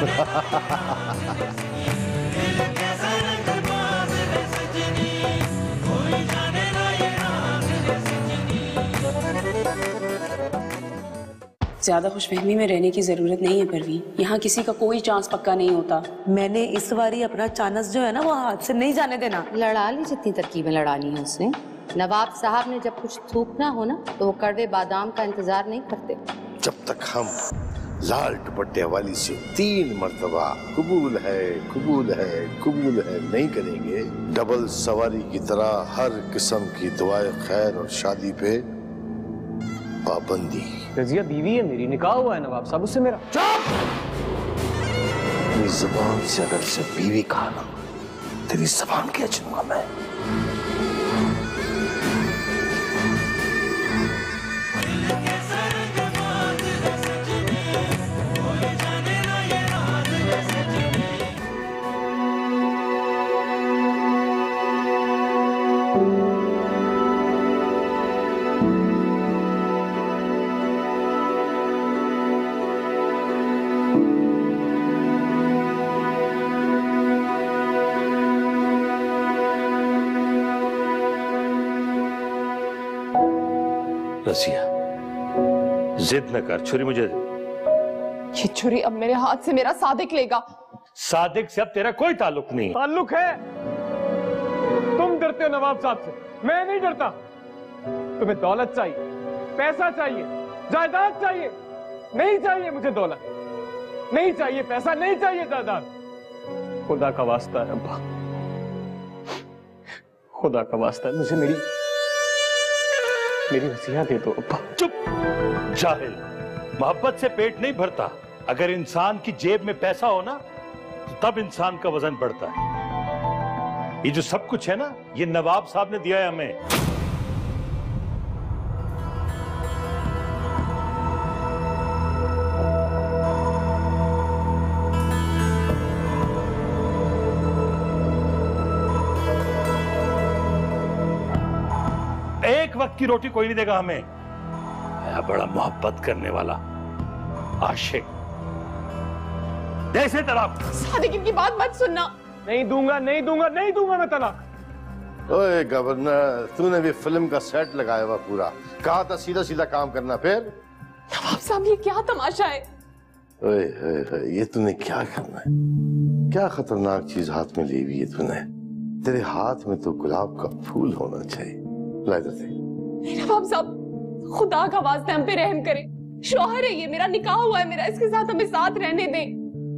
ज्यादा खुशफहमी में रहने की जरूरत नहीं है परवीन, यहाँ किसी का कोई चांस पक्का नहीं होता। मैंने इस बारी अपना चांस जो है ना वो हाथ से नहीं जाने देना। लड़ा ली जितनी तरकीबें लड़ानी है उसने। नवाब साहब ने जब कुछ थूकना हो ना तो वो कड़वे बादाम का इंतजार नहीं करते। जब तक हम लाल दुपट्टे वाली से 3 मर्तबा कबूल है कबूल है कबूल है नहीं करेंगे, डबल सवारी की तरह हर किस्म की दुआए खैर और शादी पे पाबंदी। रजिया बीवी है मेरी, निकाह हुआ है नवाब साहब उससे मेरा। चुप! अपनी जुबान से अगर से बीवी कहा ना, तेरी जुबान क्या चुनवा मैं। रसिया, जिद न कर, छुरी मुझे दे। ये छुरी अब मेरे हाथ से मेरा सादिक लेगा। सादिक से अब तेरा कोई ताल्लुक नहीं। ताल्लुक है। तुम डरते हो नवाब साहब से, मैं नहीं डरता। तुम्हें दौलत चाहिए, पैसा चाहिए, जायदाद चाहिए। नहीं चाहिए मुझे दौलत, नहीं चाहिए पैसा, नहीं चाहिए जायदाद। खुदा का वास्ता है अब्बा, खुदा का वास्ता है, मुझे मेरी वसीयत दे दो अब्बा। चुप जाहिल, मोहब्बत से पेट नहीं भरता। अगर इंसान की जेब में पैसा हो ना तो तब इंसान का वजन बढ़ता है। ये जो सब कुछ है ना, ये नवाब साहब ने दिया है हमें। एक वक्त की रोटी कोई नहीं देगा हमें। बड़ा मोहब्बत करने वाला आशिक। जैसे तलाक। सादिक इनकी बात मत सुनना। नहीं दूंगा, नहीं दूंगा, नहीं दूंगा मैं तलाक। ओए गवर्नर, तूने भी फिल्म का सेट लगाया हुआ पूरा। कहा था सीधा सीधा काम करना, फिर नवाब साहब ये क्या तमाशा है। ओए ये तूने क्या करना है? क्या खतरनाक चीज हाथ में ली हुई है तूने? तेरे हाथ में तो गुलाब का फूल होना चाहिए। नवाब साहब खुदा का वास्ता हम पे रहम करें। शौहर है ये, मेरा निकाह हुआ है मेरा, इसके साथ हमें साथ रहने दें।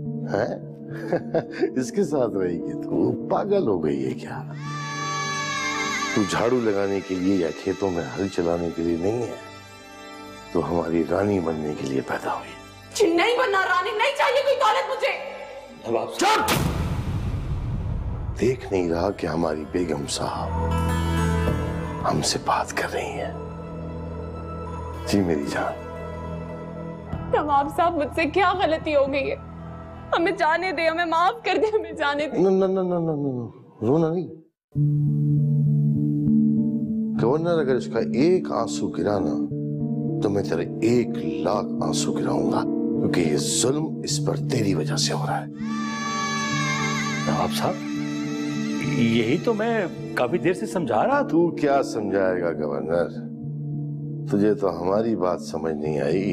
हैं? इसके साथ रहेगी? तू पागल हो गई है क्या? तू झाड़ू लगाने के लिए या खेतों में हल चलाने के लिए नहीं है, तो हमारी रानी बनने के लिए पैदा हुई। नहीं बनना रानी, नहीं चाहिए कोई दौलत मुझे। नवाब साहब, देख नहीं रहा कि हमारी बेगम साहब हमसे बात कर रही है? जी मेरी जान। नवाब साहब मुझसे क्या गलती हो गई है, हमें जाने दे, हमें माफ कर दे, हमें जाने दे। नो, रोना नहीं। गवर्नर, अगर इसका एक आंसू गिरा ना तो मैं तेरे 1,00,000 आंसू गिराऊंगा, क्योंकि ये जुल्म इस पर तेरी वजह से हो रहा है। नवाब साहब, यही तो मैं काफी देर से समझा रहा। तू क्या समझाएगा गवर्नर? तुझे तो हमारी बात समझ नहीं आई।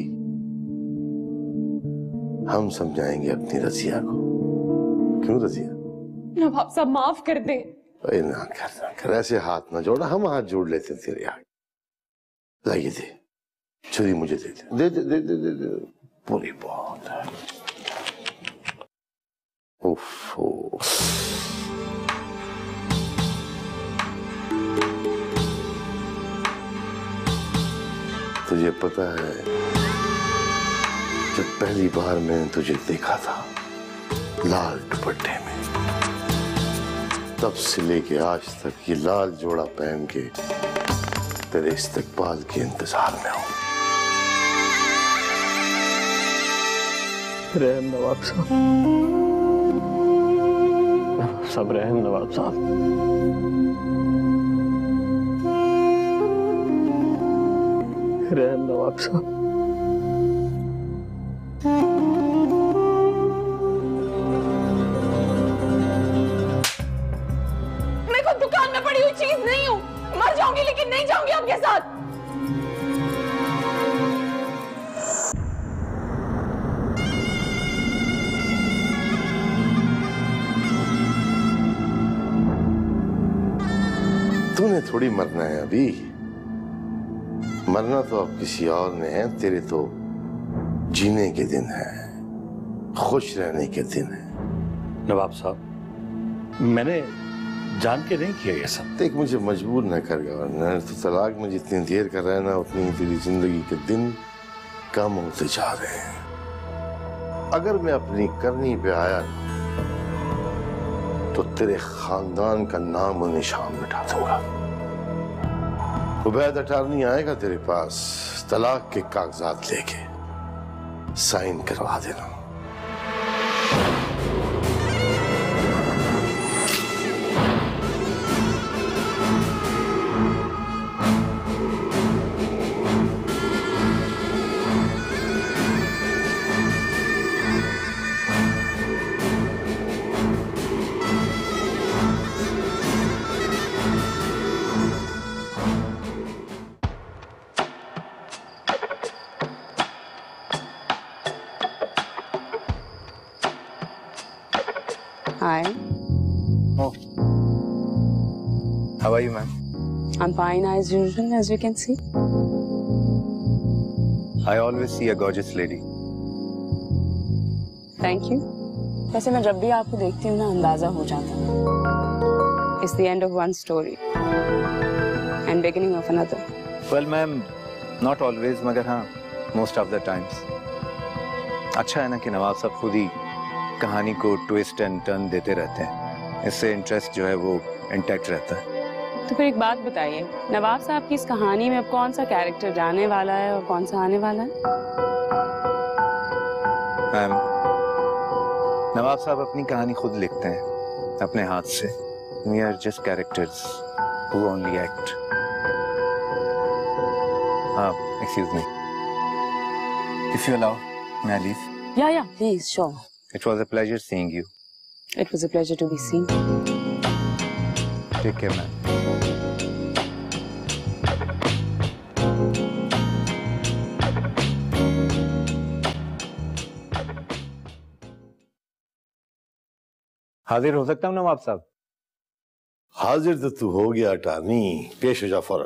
हम समझाएंगे अपनी रजिया को। क्यों रजिया? नवाब साहब माफ कर दे। ना कर, ऐसे हाथ ना जोड़ा, हम हाथ जोड़ लेते तेरे आगे। लाइए दे, छुरी मुझे दे दे, दे दे दे दे दे, पूरी बहुत है। उफ, तुझे पता है, जब पहली बार मैंने तुझे देखा था लाल दुपट्टे में, तब से लेके आज तक ये लाल जोड़ा पहन के तेरे इस्तकबाल के इंतजार में हूं। रहम नवाब साहब, सब रहम नवाब साहब। रहम नवाब साहब। नहीं जाऊंगी आपके साथ। तूने थोड़ी मरना है अभी, मरना तो अब किसी और ने है। तेरे तो जीने के दिन है, खुश रहने के दिन है। नवाब साहब, मैंने जान के नहीं किया ये सब। देख, मुझे मजबूर न कर गवर्नर, तो तलाक में जितनी देर कर रहा है ना, उतनी तेरी जिंदगी के दिन कम होते जा रहे हैं। अगर मैं अपनी करनी पे आया तो तेरे खानदान का नाम और निशान मिटा दूंगा। उबैद अटारनी आएगा तेरे पास तलाक के कागजात लेके, साइन करवा देना। Hi. Oh. How are you, ma'am? I'm fine as usual, as you can see. I always see a gorgeous lady. Thank you. वैसे मैं जब भी आपको देखती हूँ ना, अंदाजा हो जाता है। It's the end of one story and beginning of another. Well, ma'am, not always, मगर हाँ, most of the times. अच्छा है ना कि नवाब साहब खुद ही कहानी को ट्विस्ट एंड टर्न देते रहते हैं। इससे इंटरेस्ट जो है वो इंटैक्ट रहता है। तो फिर एक बात बताइए, नवाब साहब की इस कहानी में अब कौन सा कैरेक्टर जाने वाला है और कौन सा आने वाला है? मैम, नवाब साहब अपनी कहानी खुद लिखते हैं अपने हाथ से। We are just characters who only act. Excuse me. If you allow, may I leave? Yeah, please, sure. It was a pleasure seeing you. It was a pleasure to be seen. Take care, ma'am. हाजिर हो सकता हूँ नवाब साहब? हाजिर तो तू हो गया अटारनी, पेश हो जा फौरन।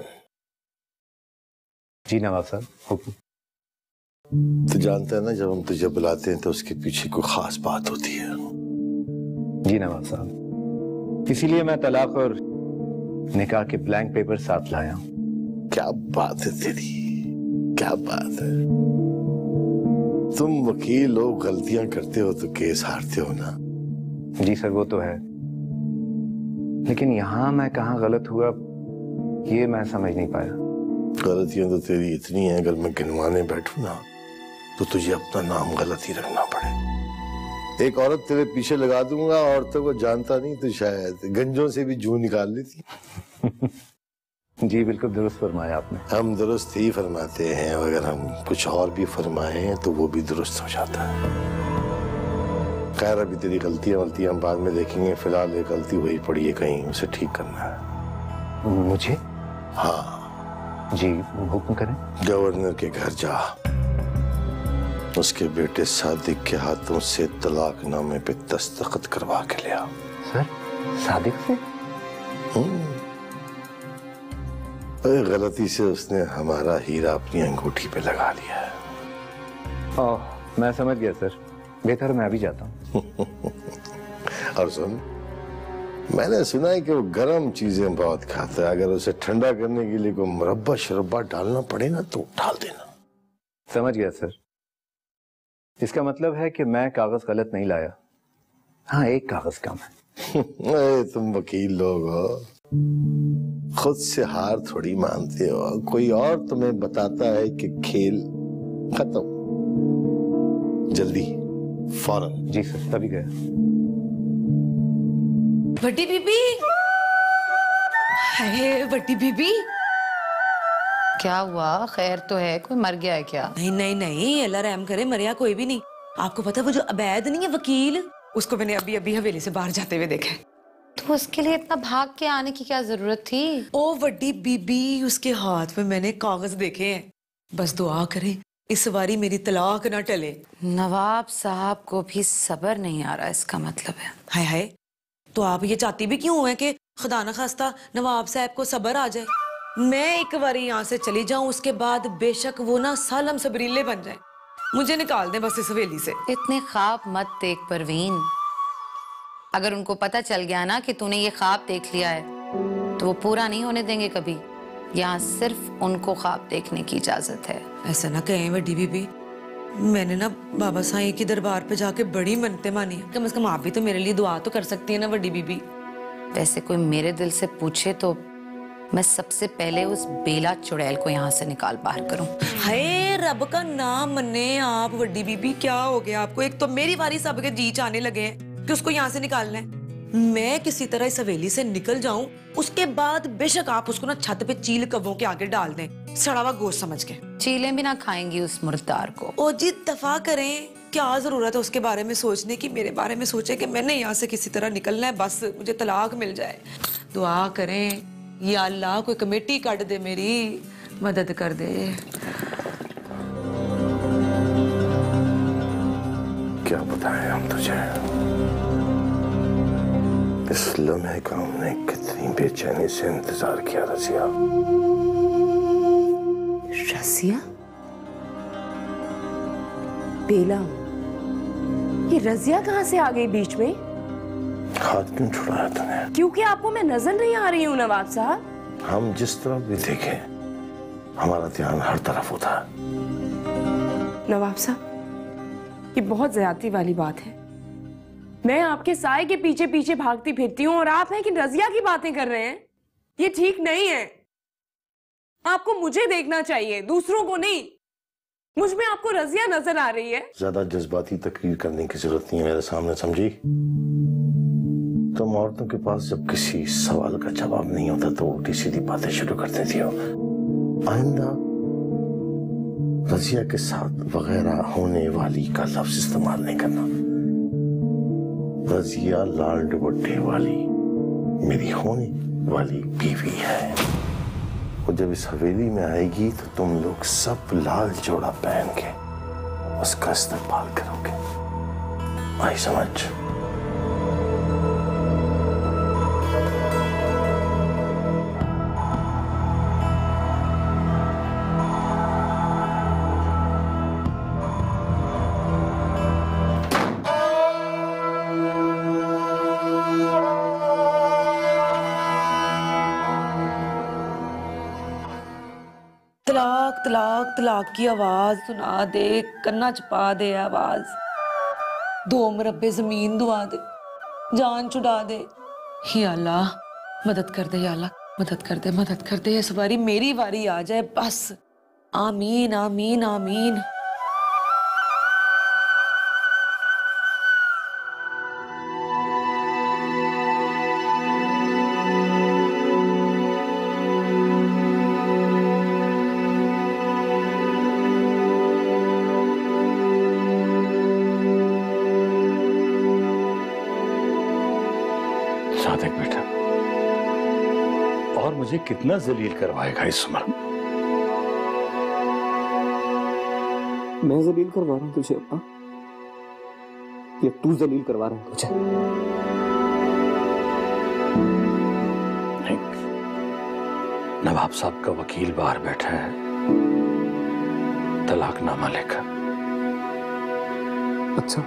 जी नवाब साहब, हुक्म। तू जानता है ना, जब हम तुझे बुलाते हैं तो उसके पीछे कोई खास बात होती है। जी नवाब साहब, इसीलिए मैं तलाक और निकाह के ब्लैंक पेपर साथ लाया हूँ। क्या बात है तेरी, क्या बात है। तुम वकील हो, गलतियां करते हो तो केस हारते हो ना। जी सर, वो तो है, लेकिन यहाँ मैं कहाँ गलत हुआ ये मैं समझ नहीं पाया। गलतियां तो तेरी इतनी हैं, अगर मैं गिनवाने बैठूं ना तो तुझे अपना नाम गलत ही रखना पड़े। एक औरत तेरे पीछे लगा दूंगा, औरतों को जानता नहीं तो शायद गंजों से भी जूं निकाल लेती। जी बिल्कुल दुरुस्त फरमाया आपने। हम दुरुस्त ही फरमाते हैं, अगर हम कुछ और भी फरमाए हैं तो वो भी दुरुस्त हो जाता है। खैर, अभी तेरी गलतियां वलतियां हम बाद में देखेंगे। फिलहाल एक गलती हुई पड़ी है कहीं, उसे ठीक करना है। मुझे? हाँ जी, हुक्म करें। गवर्नर के घर जा, उसके बेटे सादिक के हाथों से तलाकनामे पे दस्तखत करवा के ले आ। सर, सादिक से? गलती से उसने हमारा हीरा अपनी अंगूठी पे लगा लिया है। ओह, मैं समझ गया सर, बेहतर मैं अभी जाता हूँ। और सुन, मैंने सुना है कि वो गर्म चीजें बहुत खाता है। अगर उसे ठंडा करने के लिए कोई मुरब्बा शरब्बा डालना पड़े ना तो डाल देना। समझ गया सर। इसका मतलब है कि मैं कागज गलत नहीं लाया। हाँ, एक कागज कम है। तुम वकील लोग हो, खुद से हार थोड़ी मानते हो। कोई और तुम्हें बताता है कि खेल खत्म। जल्दी, फौरन। जी सर, तभी गया। बड़ी बीबी, हाय बड़ी बीबी। क्या हुआ? खैर तो है? कोई मर गया है क्या? नहीं नहीं नहीं, अल्लाह रहम करे, मरिया कोई भी नहीं। आपको पता है वो जो अबैद नहीं है वकील, उसको मैंने अभी अभी हवेली से बाहर जाते हुए देखा है। तो उसके लिए इतना भाग के आने की क्या जरूरत थी? ओ वड्डी बीबी, उसके हाथ में मैंने कागज देखे हैं। बस दुआ करें इस बारी मेरी तलाक ना टले। नवाब साहब को भी सब्र नहीं आ रहा, इसका मतलब है। हाय हाय, तो आप ये चाहती भी क्यों है कि खुदा न खास्ता नवाब साहब को सब्र आ जाए? मैं एक बार यहाँ से चली जाऊं, उसके बाद बेशक वो ना सालम सबरीले बन जाए, मुझे निकाल दें बस इस हवेली से। इतने ख्वाब मत देख परवीन। अगर उनको पता चल गया ना कि तूने ये ख्वाब देख लिया है तो वो पूरा नहीं होने देंगे कभी। यहाँ सिर्फ उनको ख्वाब देखने की इजाजत है। ऐसा ना कहें वड्डी बीबी, मैंने ना बाबा साईं के दरबार पे जाके बड़ी मन्नतें मानी है। कम से कम आप भी तो मेरे लिए दुआ तो कर सकती है ना वड्डी बीबी। वैसे कोई मेरे दिल से पूछे तो मैं सबसे पहले उस बेला चुड़ैल को यहाँ से निकाल बाहर करूं। हाय रब का नाम मन्ने आप वड्डी बीबी, क्या हो गया आपको? एक तो मेरी बारी सबके जी चाहने लगे हैं कि उसको यहाँ से निकालना है। मैं किसी तरह इस हवेली से निकल जाऊं, उसके बाद बेशक आप उसको ना छत पे चील कव्वों के आगे डाल दें, सड़ा हुआ गोश्त समझ के। चीलें भी ना खाएंगी उस मुर्दार को। ओ जी दफा करें, क्या जरूरत है उसके बारे में सोचने की? मेरे बारे में सोचे कि मैंने यहाँ से किसी तरह निकलना है, बस मुझे तलाक मिल जाए। दुआ करें या अल्लाह कोई कमेटी काट दे, मेरी मदद कर दे। क्या बताएं हम तुझे, इस लम्हे का हमने कितनी बेचैनी से इंतजार किया। रजिया, रजिया, बेला, ये रजिया कहाँ से आ गई बीच में? हाथ क्यों छुड़ाया तूने? क्योंकि आपको मैं नजर नहीं आ रही हूँ नवाब साहब। हम जिस तरफ भी देखें हमारा ध्यान हर तरफ होता है। नवाब साहब, ये बहुत ज्यादती वाली बात है। मैं आपके साए के पीछे पीछे भागती फिरती हूँ और आप हैं कि रजिया की बातें कर रहे हैं। ये ठीक नहीं है। आपको मुझे देखना चाहिए, दूसरों को नहीं। मुझ में आपको रजिया नजर आ रही है। ज्यादा जज्बाती तकरीर करने की जरूरत नहीं है मेरे सामने, समझी? तुम औरतों के पास जब किसी सवाल का जवाब नहीं होता तो उल्टी सीधी बातें शुरू कर देती हो। आइंदा रजिया के साथ वगैरह होने वाली का लफ्ज इस्तेमाल नहीं करना। रजिया लाल दुपट्टे वाली मेरी होने वाली बीवी है। वो जब इस हवेली में आएगी तो तुम लोग सब लाल जोड़ा पहन के उसका इस्तेमाल करोगे। आई समझ? तलाक तलाक तलाक की आवाज सुना दे, कन्ना छपा दे आवाज। 2 मुरब्बे जमीन दुआ दे, जान छुड़ा दे। या अल्लाह मदद कर दे, या अल्लाह मदद कर दे, मदद कर दे। इस बारी मेरी बारी आ जाए बस। आमीन आमीन आमीन। सादिक बेटा, और मुझे कितना जलील करवाएगा इस उम्र? मैं जलील करवा रहा हूं तुझे अब्बा, या तू जलील करवा रहा है तुझे? नहीं, नवाब साहब का वकील बाहर बैठा है तलाकनामा लेकर। अच्छा,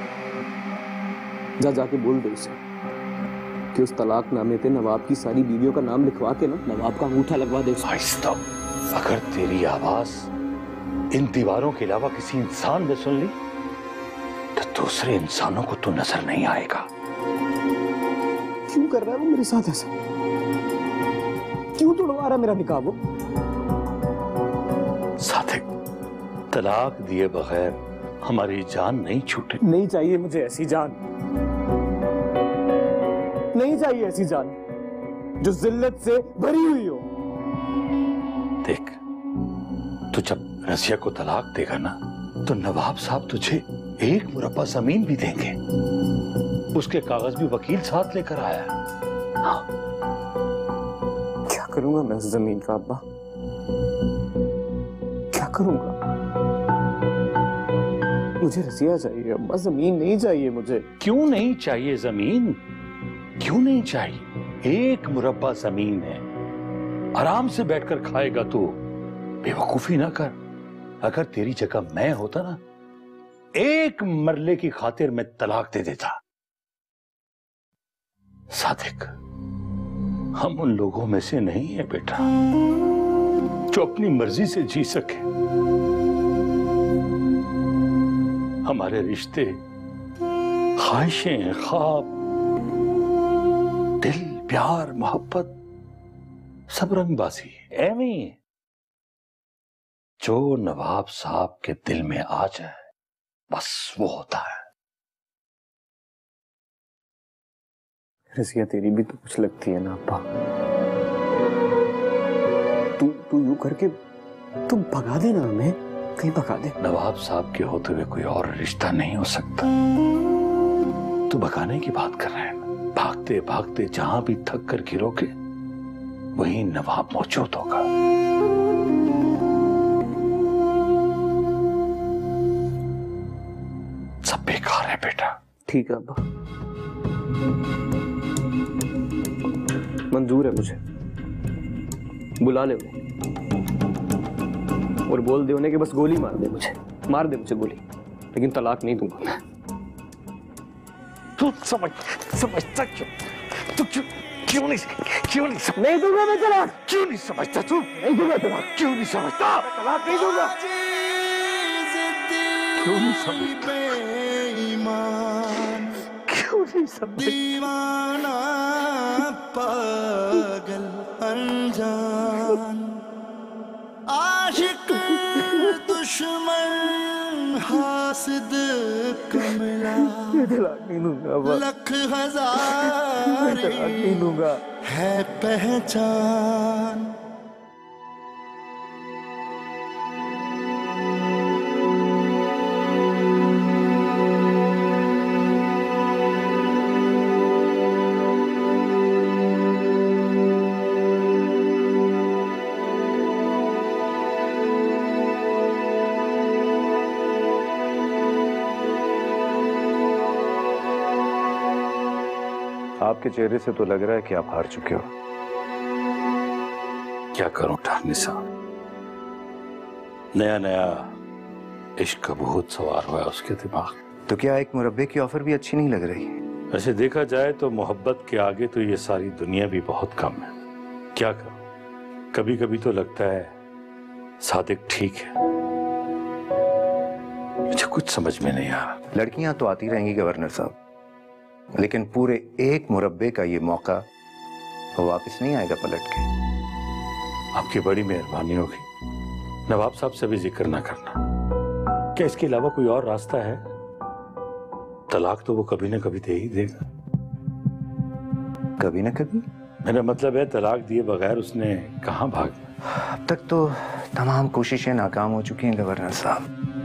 जा जाके बोल दो उसे कि उस तलाकनामे पे नवाब की सारी बीवियों का नाम लिखवा के ना नवाब का अंगूठा लगवा दे। आहिस्ता, अगर तेरी आवाज इन दीवारों के अलावा किसी इंसान ने सुन ली तो दूसरे इंसानों को तो नजर नहीं आएगा। क्यों कर रहा है वो मेरे साथ ऐसा? क्यों तोड़वा रहा है मेरा निकाह वो? सादिक, तलाक दिए बगैर हमारी जान नहीं छूटे। नहीं चाहिए मुझे ऐसी जान, नहीं चाहिए ऐसी जान जो जिल्लत से भरी हुई हो। देख, तू जब रसिया को तलाक देगा ना तो नवाब साहब तुझे 1 मुरब्बा जमीन भी देंगे। उसके कागज भी वकील साथ लेकर आया। हाँ। क्या करूंगा मैं उस जमीन का अब्बा? क्या करूंगा? मुझे रसिया चाहिए अब्बा, जमीन नहीं चाहिए मुझे। क्यों नहीं चाहिए जमीन? क्यों नहीं चाहिए? एक मुरब्बा जमीन है, आराम से बैठकर खाएगा तू। बेवकूफी ना कर। अगर तेरी जगह मैं होता ना, एक मरले की खातिर मैं तलाक दे देता। सादिक, हम उन लोगों में से नहीं है बेटा जो अपनी मर्जी से जी सके। हमारे रिश्ते ख्वाहिशें, ख्वाब, दिल, प्यार, मोहब्बत सब रंगबाजी एवं ही है। जो नवाब साहब के दिल में आ जाए बस वो होता है। रसिया तेरी भी तो कुछ लगती है ना अब्बा। तू यूं करके तू भगा देना हमें, कहीं भगा दे। नवाब साहब के होते हुए कोई और रिश्ता नहीं हो सकता। तू भगाने की बात कर रहे हैं ना? भागते भागते जहां भी थक कर गिरोगे वहीं नवाब मौजूद होगा। सब बेकार है बेटा। ठीक है अब्बा, मंजूर है मुझे। बुला ले उन्हें और बोल दे उन्हें कि बस गोली मार दे मुझे गोली, लेकिन तलाक नहीं दूंगा मैं। तू समझता क्यों नहीं दूंगा मैं तलाक। क्यों नहीं समझता तू? नहीं दूंगा तलाक। क्यों नहीं समझता? तलाक नहीं दूंगा। क्यों नहीं समझता? क्यों नहीं समझता? दीवाना पागल अनजान, आशिक दुश्मन हासिद कमला, लख हजार है पहचान। आपके चेहरे से तो लग रहा है कि आप हार चुके हो। क्या करूं ठाकनी साहब, नया नया इश्क का भूत सवार हुआ है उसके दिमाग। तो क्या एक मुरब्बे की ऑफर भी अच्छी नहीं लग रही? ऐसे देखा जाए तो मोहब्बत के आगे तो ये सारी दुनिया भी बहुत कम है। क्या करूं, कभी कभी तो लगता है सादिक ठीक है। मुझे कुछ समझ में नहीं आ रहा। लड़कियां तो आती रहेंगी गवर्नर साहब, लेकिन पूरे एक मुरब्बे का ये मौका वापस नहीं आएगा पलट के। आपकी बड़ी मेहरबानी होगी, नवाब साहब से भी जिक्र ना करना। क्या इसके अलावा कोई और रास्ता है? तलाक तो वो कभी ना कभी दे ही देगा। कभी ना कभी? मेरा मतलब है तलाक दिए बगैर उसने कहां भागना। अब तक तो तमाम कोशिशें नाकाम हो चुकी हैं गवर्नर साहब,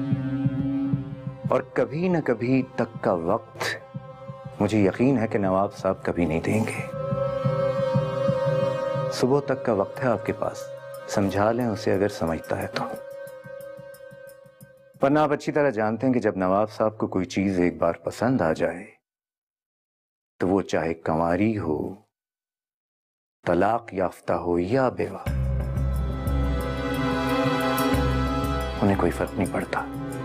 और कभी न कभी तक का वक्त मुझे यकीन है कि नवाब साहब कभी नहीं देंगे। सुबह तक का वक्त है आपके पास, समझा लें उसे अगर समझता है तो। वरना आप अच्छी तरह जानते हैं कि जब नवाब साहब को कोई चीज एक बार पसंद आ जाए तो वो चाहे कंवारी हो, तलाक याफ्ता हो या बेवा, उन्हें कोई फर्क नहीं पड़ता।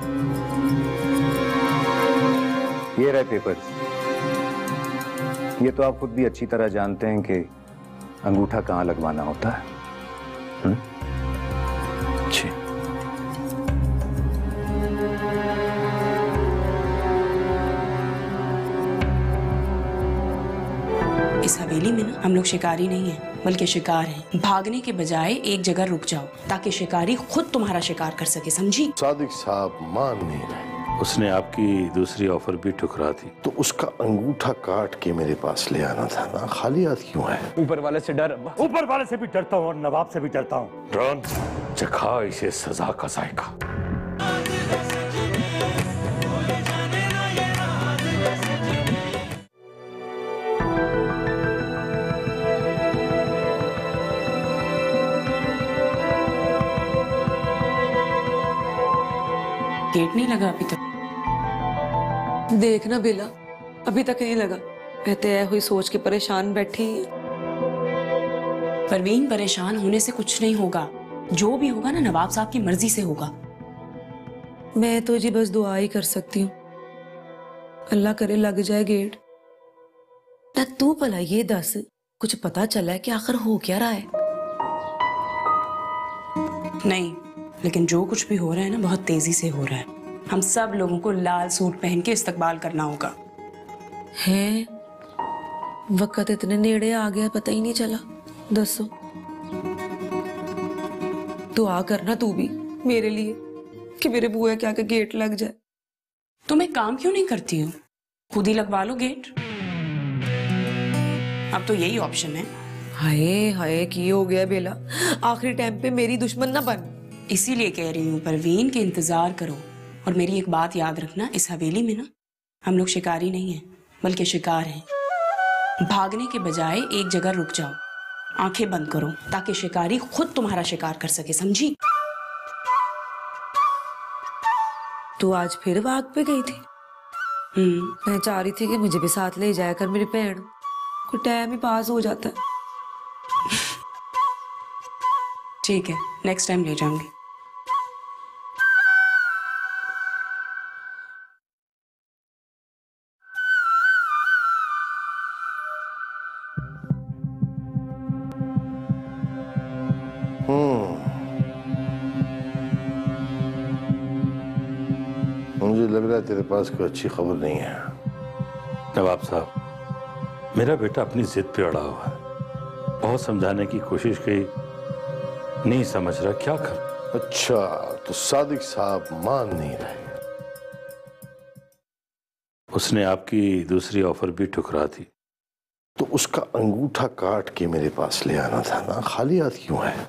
ये रहे पेपर्स। ये तो आप खुद भी अच्छी तरह जानते हैं कि अंगूठा कहां लगवाना होता है। जी। इस हवेली में ना हम लोग शिकारी नहीं हैं, बल्कि शिकार हैं। भागने के बजाय एक जगह रुक जाओ ताकि शिकारी खुद तुम्हारा शिकार कर सके, समझी? सादिक साहब मान नहीं रहे। उसने आपकी दूसरी ऑफर भी ठुकरा दी तो उसका अंगूठा काट के मेरे पास ले आना था ना, खाली हाथ क्यों है? ऊपर वाले से डर अब्बा। ऊपर वाले से भी डरता हूँ और नवाब से भी डरता हूँ। ड्रोन चखा इसे सजा का जायका। नहीं लगा अभी तक? देखना बेला, अभी तक नहीं लगा। कहते हैं हुई सोच के परेशान बैठी है। परवीन, परेशान होने से कुछ नहीं होगा। जो भी होगा ना नवाब साहब की मर्जी से होगा। मैं तो जी बस दुआ ही कर सकती हूँ, अल्लाह करे लग जाए गेट। ना तू भला ये दस, कुछ पता चला है कि आखिर हो क्या रहा है? नहीं, लेकिन जो कुछ भी हो रहा है ना बहुत तेजी से हो रहा है। हम सब लोगों को लाल सूट पहन के इस्तकबाल करना होगा। है वक्त इतने नेड़े आ गया, पता ही नहीं चला। दसो दुआ करना तू भी मेरे लिए कि मेरे बुआ क्या के गेट लग जाए। तुम एक काम क्यों नहीं करती हो, खुद ही लगवा लो गेट। अब तो यही ऑप्शन है। हाय हाय की हो गया बेला, आखिरी टाइम पे मेरी दुश्मन ना बन। इसीलिए कह रही हूँ परवीन के इंतजार करो। और मेरी एक बात याद रखना, इस हवेली में ना हम लोग शिकारी नहीं हैं बल्कि शिकार हैं। भागने के बजाय एक जगह रुक जाओ, आंखें बंद करो ताकि शिकारी खुद तुम्हारा शिकार कर सके, समझी? तू आज फिर वाग पे गई थी? मैं चाह रही थी कि मुझे भी साथ ले जाया कर मेरी बहन, कोई टाइम ही पास हो जाता है। ठीक है, नेक्स्ट टाइम ले जाऊंगी। मुझे लग रहा है तेरे पास कोई अच्छी खबर नहीं है। नवाब साहब, मेरा बेटा अपनी जिद पे अड़ा हुआ है। बहुत समझाने की कोशिश की, नहीं समझ रहा, क्या कर। अच्छा, तो सादिक साहब मान नहीं रहे। उसने आपकी दूसरी ऑफर भी ठुकरा दी। तो उसका अंगूठा काट के मेरे पास ले आना था ना, खाली हाथ क्यों है?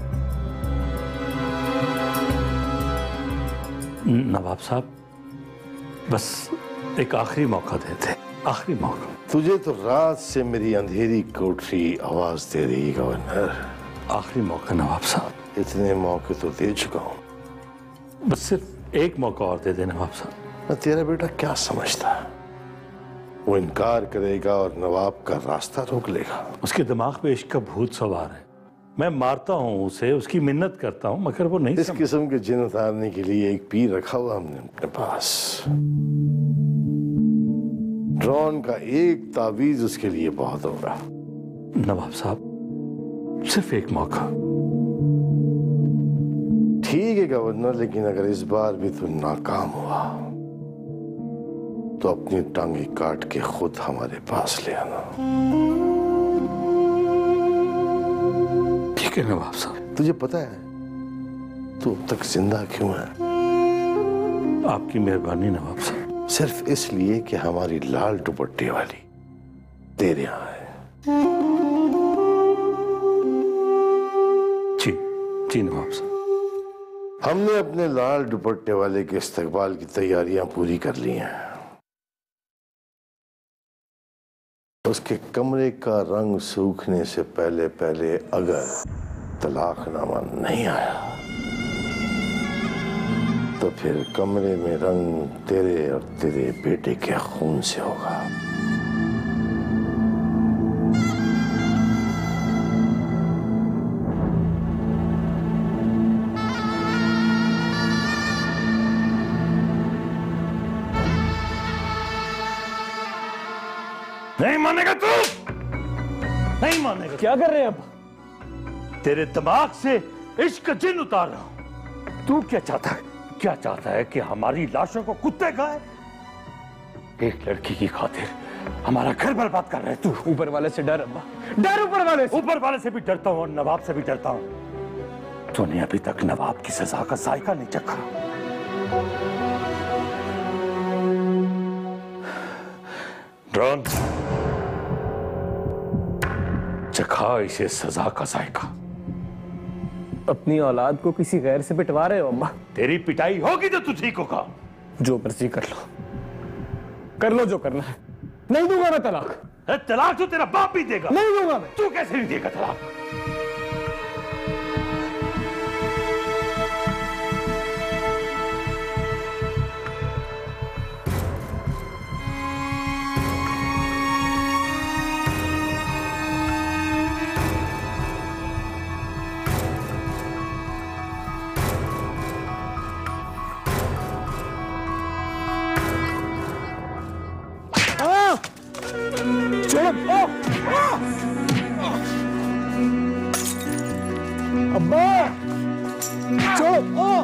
नवाब साहब, बस एक आखिरी मौका देते, आखिरी मौका। तुझे तो रात से मेरी अंधेरी कोठरी आवाज दे रही गवर्नर। आखिरी मौका नवाब साहब। इतने मौके तो दे चुका हूं, बस सिर्फ एक मौका और दे दे नवाब साहब। मैं तेरा बेटा क्या समझता है? वो इनकार करेगा और नवाब का रास्ता रोक लेगा। उसके दिमाग पे इश्क का भूत सवार है। मैं मारता हूँ उसे, उसकी मिन्नत करता हूँ, मगर वो नहीं। इस किस्म के जिन उतारने के लिए एक पीर रखा हुआ हमने अपने पास। ड्रोन का एक तावीज उसके लिए बहुत होगा। नवाब साहब, सिर्फ एक मौका। ठीक है गवर्नर, लेकिन अगर इस बार भी तू नाकाम हुआ तो अपनी टांगे काट के खुद हमारे पास ले आना। ठीक है नवाब साहब। तुझे पता है तू अब तक जिंदा क्यों है? आपकी मेहरबानी नवाब साहब। सिर्फ इसलिए कि हमारी लाल दुपट्टे वाली तेरे यहाँ है। जी जी नवाब साहब। हमने अपने लाल दुपट्टे वाले के इस्तकबाल की तैयारियां पूरी कर ली हैं। उसके कमरे का रंग सूखने से पहले पहले अगर तलाकनामा नहीं आया तो फिर कमरे में रंग तेरे और तेरे बेटे के खून से होगा। नहीं मानेगा तू, नहीं मानेगा। क्या कर रहे हैं अब? तेरे दिमाग से इश्क का जिन उतार रहा हूं। तू क्या चाहता है? क्या चाहता है कि हमारी लाशों को कुत्ते खाए? एक लड़की की खातिर हमारा घर बर्बाद कर रहे तू। ऊपर वाले से डर अब्बा, डर ऊपर वाले से। ऊपर वाले से भी डरता हूं और नवाब से भी डरता हूं। तूने अभी तक नवाब की सजा का जायका नहीं चखा। ड्रोन, चखा इसे सजा का जायका। अपनी औलाद को किसी गैर से पिटवा रहे हो अम्मा? तेरी पिटाई होगी तो तू ठीक होगा। जो मर्जी कर लो जो करना है। नहीं दूंगा मैं तलाक। तलाक तो तेरा बाप भी देगा। नहीं दूंगा मैं। तू कैसे नहीं देगा तलाक? अब्बा छोड़ो।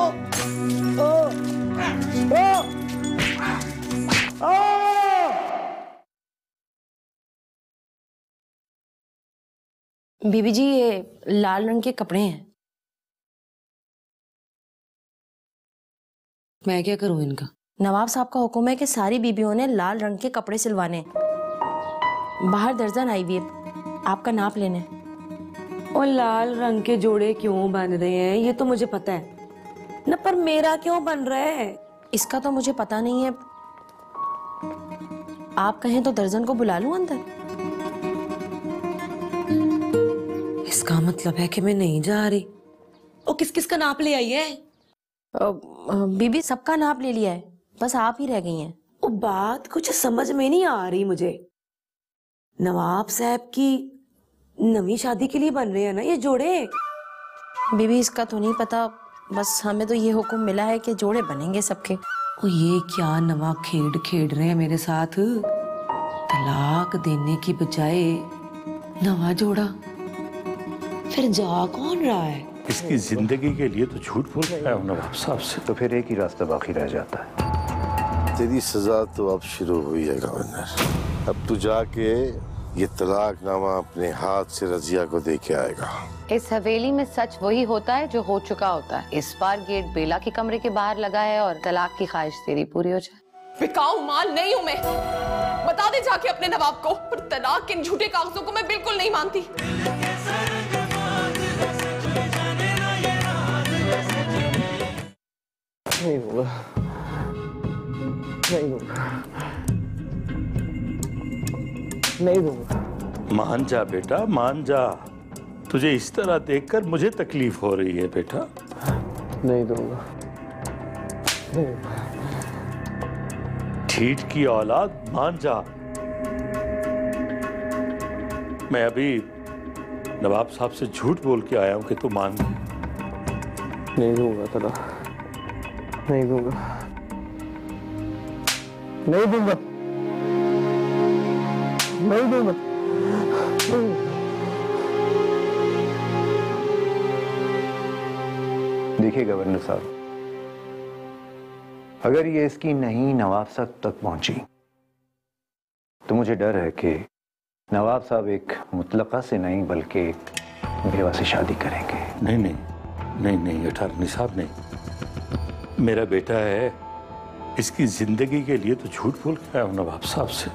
बीबी जी, ये लाल रंग के कपड़े हैं। मैं क्या करूं इनका? नवाब साहब का हुक्म है कि सारी बीबियों ने लाल रंग के कपड़े सिलवाने। बाहर दर्जन आई हुई है आपका नाप लेने। और लाल रंग के जोड़े क्यों बन रहे हैं ये तो मुझे पता है ना, पर मेरा क्यों बन रहा है? इसका तो मुझे पता नहीं है। आप कहें तो दर्जन को बुला लूं अंदर? इसका मतलब है कि मैं नहीं जा रही। ओ किस किस का नाप ले आई है? बीबी सबका नाप ले लिया है, बस आप ही रह गई हैं। ओ बात कुछ समझ में नहीं आ रही मुझे। नवाब साहब की नवी शादी के लिए बन रहे हैं ना ये जोड़े? बीबी इसका तो नहीं पता, बस हमें तो ये हुक्म मिला है कि जोड़े बनेंगे सबके। ओ ये क्या नवा खेड खेड रहे हैं मेरे साथ? तलाक देने की बजाय नवा जोड़ा, फिर जा कौन रहा है? इसकी जिंदगी के लिए तो झूठ बोल रहा है नवाब साहब से। तो फिर एक ही रास्ता बाकी रह जाता है। तेरी सजा तो अब शुरू हुई है गवर्नर। अब तू जाके ये तलाकनामा अपने हाथ से रजिया को दे के आएगा। इस हवेली में सच वही होता है जो हो चुका होता है। इस बार गेट बेला के कमरे के बाहर लगा है और तलाक की ख्वाहिश तेरी पूरी हो जाए। बिकाऊ माल नहीं हूं मैं। बता दे जाके अपने नवाब को। और तलाक के इन झूठे कागजों को मैं बिल्कुल नहीं मानती। नहीं होगा, नहीं होगा, नहीं दूंगा। मान जा बेटा, मान जा। तुझे इस तरह देखकर मुझे तकलीफ हो रही है बेटा। नहीं दूंगा, नहीं दूंगा। ठीठ की औलाद, मान जा। मैं अभी नवाब साहब से झूठ बोल के आया हूं कि तू मान गई। नहीं दूंगा तलाक, नहीं दूंगा, नहीं दूंगा, नहीं दूंगा। देखिए गवर्नर साहब, अगर ये इसकी नहीं नवाब साहब तक पहुंची तो मुझे डर है कि नवाब साहब एक मुतलका से नहीं बल्कि एक बेवा से शादी करेंगे। नहीं नहीं नहीं नहीं अटारनी साहब, नहीं। मेरा बेटा है, इसकी जिंदगी के लिए तो झूठ बोल के आया हूं नवाब साहब से।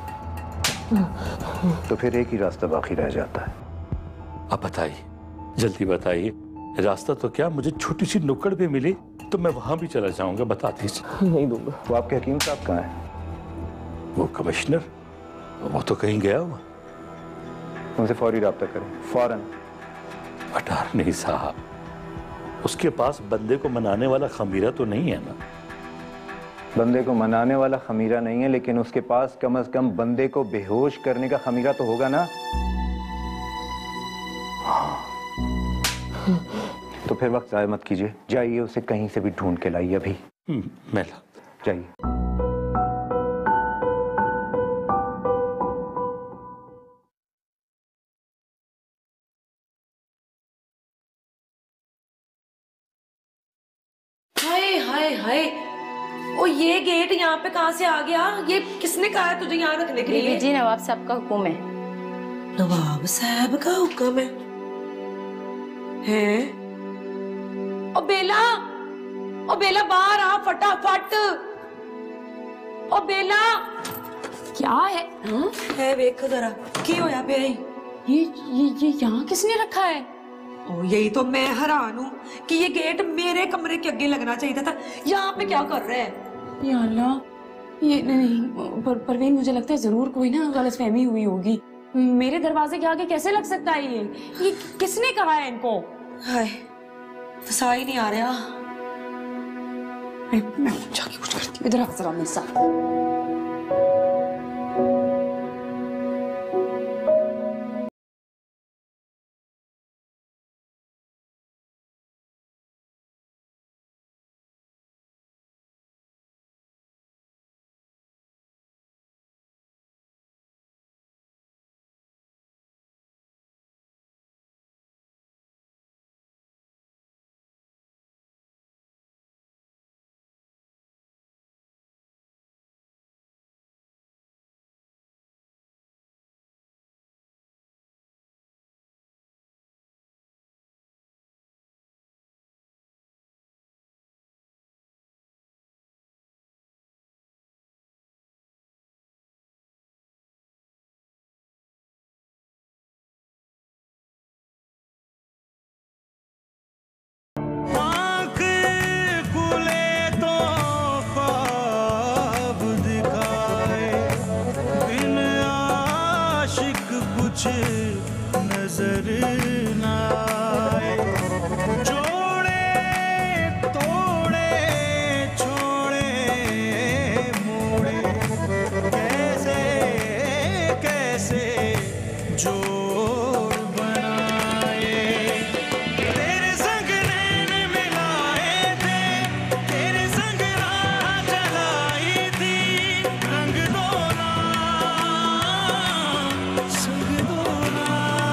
तो फिर एक ही रास्ता बाकी रह जाता है। अब बताइए, जल्दी बताइए। रास्ता तो क्या, मुझे छोटी सी नुक्कड़ भी मिली तो मैं वहां भी चला जाऊंगा, बता दीजिए। नहीं दूंगा। वो आपके हकीम साहब कहाँ हैं? वो कमिश्नर, वो तो कहीं गया हुआ। उनसे फौरी राब्ता करें, फौरन। अटारनी साहब, उसके पास बंदे को मनाने वाला खमीरा तो नहीं है ना? बंदे को मनाने वाला खमीरा नहीं है, लेकिन उसके पास कम से कम बंदे को बेहोश करने का खमीरा तो होगा ना। तो फिर वक्त ज़ाया मत कीजिए, जाइए उसे कहीं से भी ढूंढ के लाइए अभी। मैं जाइए। हाय हाय हाय, ओ ये गेट यहाँ पे कहाँ से आ गया? ये किसने कहा है तुझे यहाँ रखने के लिए? बीबी जी, नवाब साहब का हुक्म है। नवाब साहब का हुक्म है? हैं? ओ बेला, ओ बेला बाहर आ फटाफट। ओ बेला, क्या है? हाँ? है वेख जरा की होया पे आई। ये यहाँ किसने रखा है? ओ यही तो मैं हैरान हूँ कि ये गेट मेरे कमरे के आगे लगना चाहिए था। यहाँ पे क्या कर रहे हैं? या अल्लाह, ये नहीं परवीन, मुझे लगता है जरूर कोई ना गलतफहमी हुई होगी। मेरे दरवाजे के आगे कैसे लग सकता है ये किसने कहा है इनको? हाय, फसा ही नहीं आ रहा। मैं जाके कुछ करती हूँ। इधर आ जरा मेरे साथ। कुछ नजर ना आए। जोड़े तोड़े छोड़े मोड़े कैसे कैसे जोड़ बनाए। तेरे संग नैन मिलाए थे, तेरे संग राह चलाई थी, रंग दोना संग दोना।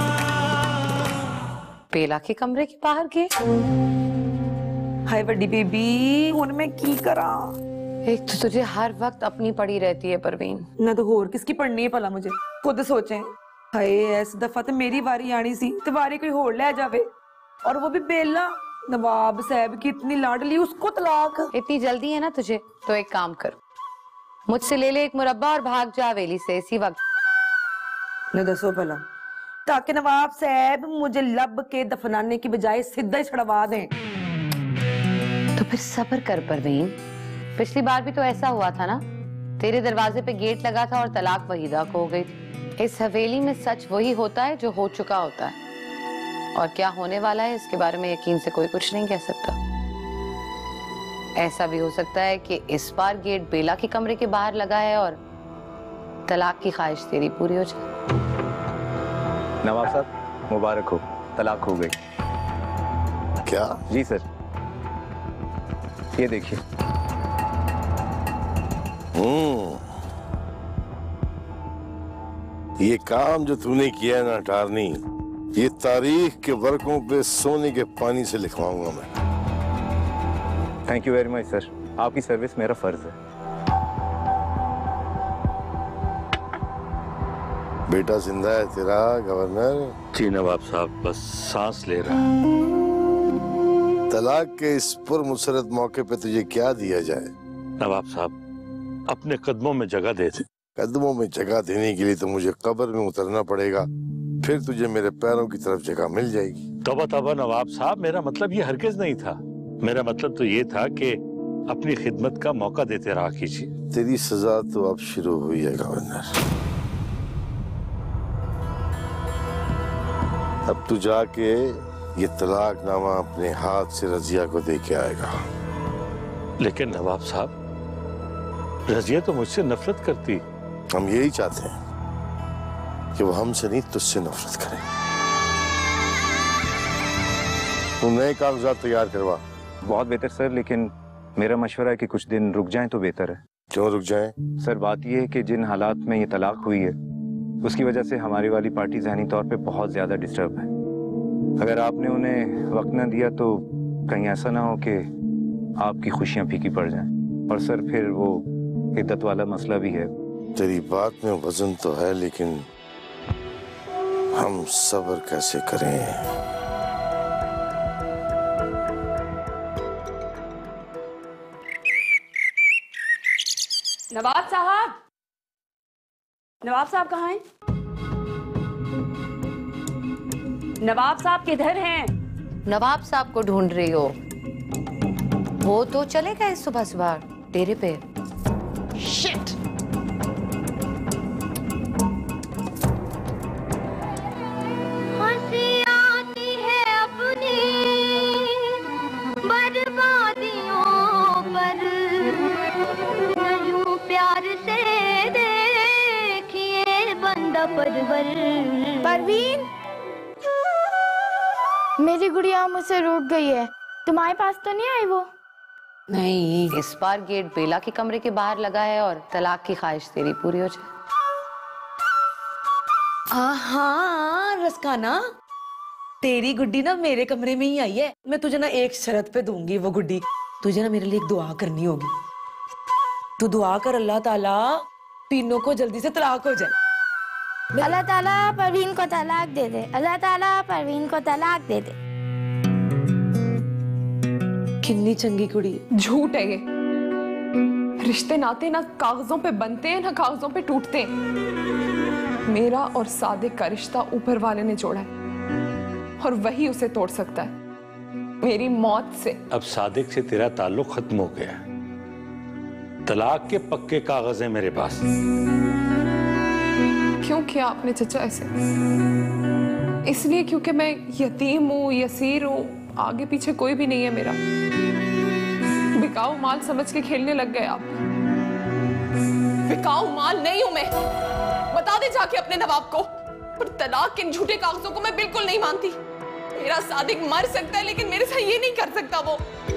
बेला के कमरे के बाहर गए। हाय बड़ी बेबी, हुन मैं की करा? एक तो तुझे हर वक्त अपनी पड़ी रहती है परवीन। ना तो होर किसकी पढ़नी है भला, मुझे खुद सोचें। हाय इस दफा तो मेरी वारी आनी सी ते वारी कोई होर ले जावे, और वो भी बेला। नवाब साहब की इतनी लाडली, उसको तलाक। इतनी जल्दी है ना तुझे, तो एक काम कर, मुझसे ले ले एक मुरब्बा और भाग जा हवेली से इसी वक्त। न दसो भला, ताकि नवाब साहब मुझे लब के दफनाने की बजाय सीधा ही छड़वा दें। तो फिर सब्र कर परवीन, पिछली बार भी तो ऐसा हुआ था ना, तेरे दरवाजे पे गेट लगा था और तलाक वहीदा को हो गई। इस हवेली में सच वही होता है जो हो चुका होता है, और क्या होने वाला है इसके बारे में यकीन से कोई कुछ नहीं कह सकता। ऐसा भी हो सकता है कि इस बार गेट बेला के कमरे के बाहर लगा है और तलाक की ख्वाहिश तेरी पूरी हो जाए। नवाब साहब मुबारक हो, तलाक हो गई। क्या? जी सर, ये देखिए। ये काम जो तूने किया है ना टारनी, ये तारीख के वर्कों पे सोने के पानी से लिखवाऊंगा मैं। Thank you very much sir, आपकी सर्विस मेरा फर्ज है। बेटा जिंदा है तेरा गवर्नर? जी नवाब साहब, बस सांस ले रहा है। तलाक के इस पुरमुसरत मौके पे तुझे क्या दिया जाए? नवाब साहब, अपने कदमों में जगह दे दे। कदमों में जगह देने के लिए तो मुझे कब्र में उतरना पड़ेगा, फिर तुझे मेरे पैरों की तरफ जगह मिल जाएगी। तौबा तौबा नवाब साहब, मेरा मतलब ये हरगिज नहीं था। मेरा मतलब तो ये था कि अपनी खिदमत का मौका देते रहा कीजिए। तेरी सजा तो अब शुरू हुई है गवर्नर। अब तू जाके ये तलाकनामा अपने हाथ से रजिया को दे के आएगा। लेकिन नवाब साहब, रजिया तो मुझसे नफरत करती। हम यही चाहते हैं कि वो हमसे नहीं तुझसे नफरत करे। तू नए कागजात तैयार करवा। बहुत बेहतर सर, लेकिन मेरा मशवरा है कि कुछ दिन रुक जाएं तो बेहतर है। क्यों रुक जाएं? सर बात यह है कि जिन हालात में ये तलाक हुई है, उसकी वजह से हमारी वाली पार्टी ज़हनी तौर पे बहुत ज़्यादा डिस्टर्ब है। अगर आपने उन्हें वक्त न दिया तो कहीं ऐसा ना हो कि आपकी खुशियां फीकी पड़ जाएं। और सर फिर वो इद्दत वाला मसला भी है। तेरी बात में वजन तो है, लेकिन हम सब्र कैसे करें? नवाब साहब, नवाब साहब कहाँ हैं? नवाब साहब किधर हैं? नवाब साहब को ढूंढ रही हो? वो तो चले गए सुबह सुबह डेरे पे। शिट! हंसी आती है अपनी बर्बादियों पर, यूं प्यार से देखिए बंदा परवर। परवीन, मेरी गुड़िया मुझसे रूठ गई है, तुम्हारे पास तो नहीं आई वो? नहीं, इस बार गेट बेला के कमरे के बाहर लगा है और तलाक की ख्वाहिश तेरी पूरी हो जाए। हाँ रसकाना, तेरी गुड्डी ना मेरे कमरे में ही आई है। मैं तुझे ना एक शर्त पे दूंगी वो गुड्डी। तुझे ना मेरे लिए एक दुआ करनी होगी। तू दुआ कर अल्लाह ताला तीनों को जल्दी से तलाक हो जाए। अल्लाह ताला परवीन को तलाक दे दे, अल्लाह ताला परवीन को तलाक दे दे। कितनी चंगी कुड़ी। झूठ है ये। रिश्ते नाते ना कागजों पे बनते हैं ना कागजों पे टूटते हैं। मेरा और सादिक का रिश्ता ऊपर वाले ने जोड़ा है और वही उसे तोड़ सकता है, मेरी मौत से। अब सादिक से तेरा ताल्लुक खत्म हो गया। तलाक के पक्के कागज हैं मेरे पास। क्यों किया आपने चचा ऐसे? इसलिए क्योंकि मैं यतीम हूँ, यसीर हूँ, आगे पीछे कोई भी नहीं है मेरा। बिकाऊ माल समझ के खेलने लग गए आप। बिकाऊ माल नहीं हूं मैं, बता दे जाके अपने नवाब को। पर तलाक के इन झूठे कागजों को मैं बिल्कुल नहीं मानती। मेरा सादिक मर सकता है लेकिन मेरे साथ ये नहीं कर सकता वो।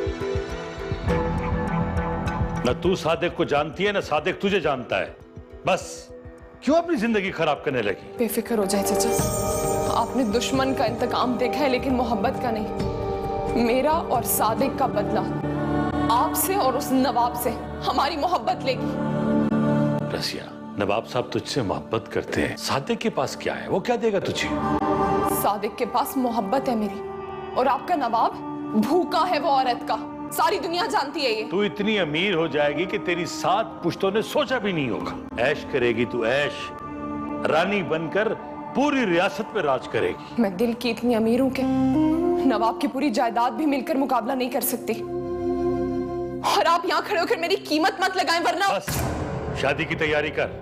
न तू सादिक को जानती है न सादिक तुझे जानता है। बस क्यों अपनी जिंदगी खराब करने लगी? बेफिक्र हो जाए चचा, आपने दुश्मन का इंतकाम देखा है लेकिन मोहब्बत का नहीं। मेरा और सादिक का बदला आपसे और उस नवाब से हमारी मोहब्बत लेगी। रसिया, नवाब साहब तुझसे मोहब्बत करते हैं, सादिक के पास क्या है? वो क्या देगा तुझे? सादिक के पास मोहब्बत है मेरी, और आपका नवाब भूखा है वो औरत का। सारी दुनिया जानती है ये। तू इतनी अमीर हो जाएगी कि तेरी 7 पुश्तों ने सोचा भी नहीं होगा। ऐश करेगी तू, ऐश। रानी बनकर पूरी रियासत पे राज करेगी। मैं दिल की इतनी अमीर हूं कि नवाब की पूरी जायदाद भी मिलकर मुकाबला नहीं कर सकती। और आप यहाँ खड़े होकर मेरी कीमत मत लगाएं, वरना बस शादी की तैयारी कर।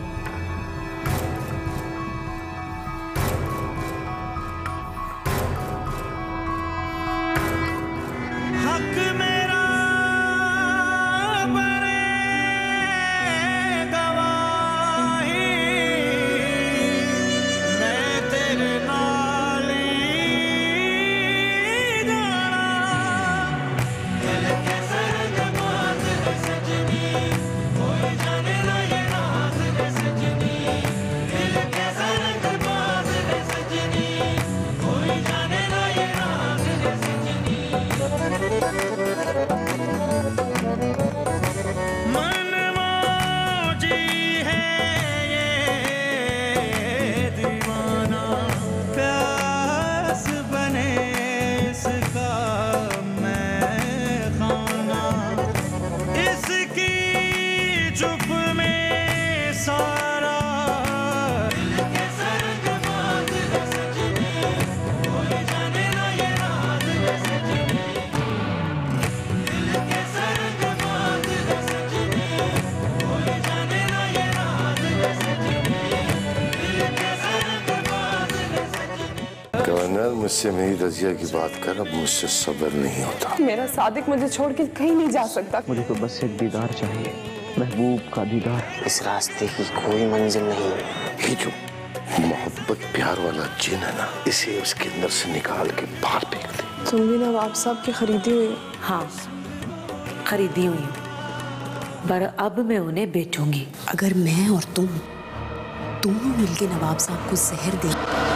हक मेरा बने गवाही, मैं तेरे नाल ही जाना। दिल के सरग बात है सजनी, कोई जाने ना ये राज है सजनी। दिल के सरग बात है सजनी, कोई जाने ना ये राज है सजनी। मनमौजी है ये दीवाना, प्यास बने इसका मैं खाना। इसकी चुप में सारा दिल के सरग बात है सजनी, कोई जाने ना ये राज है सजनी। दिल के सरग बात है सजनी, कोई जाने ना ये राज है सजनी। दिल के सरग बात है सजनी। गवर्नर, मुझसे मेरी रजिया की बात कर, अब मुझसे सब्र नहीं होता। मेरा सादिक मुझे छोड़ के कहीं नहीं जा सकता। मुझे तो बस एक दीदार चाहिए, महबूब का दीदार। इस रास्ते की कोई मंजिल नहीं। ये जो मोहब्बत प्यार वाला जिन है ना, इसे उसके अंदर से निकाल के बाहर फेंक दे। तुम भी नवाब साहब की खरीदी हुई हो? हाँ, खरीदी हुई हूँ, पर अब मैं उन्हें बेचूंगी। अगर मैं और तुम दोनों मिलके नवाब साहब को जहर दे